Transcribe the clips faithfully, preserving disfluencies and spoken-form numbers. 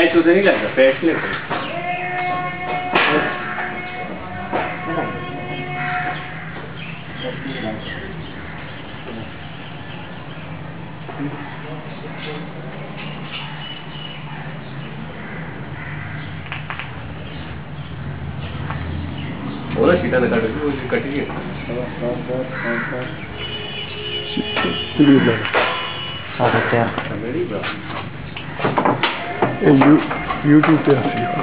Patch उधर नहीं लगता, पैच नहीं लगता। बोला सीटा ना काट वो कटिए सारा क्या मेरी ब्रा ये यू यूट्यूब पे आती है।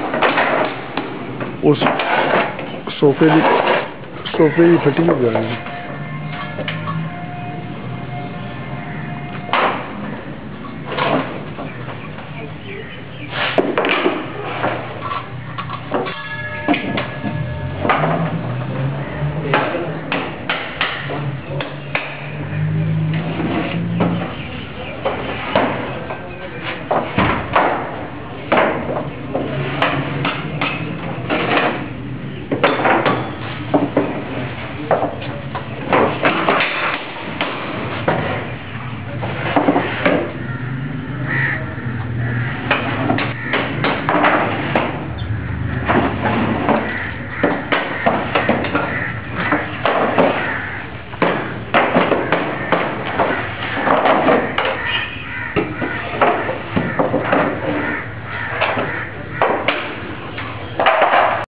उस सोफे की सोफे की फटी हो गई।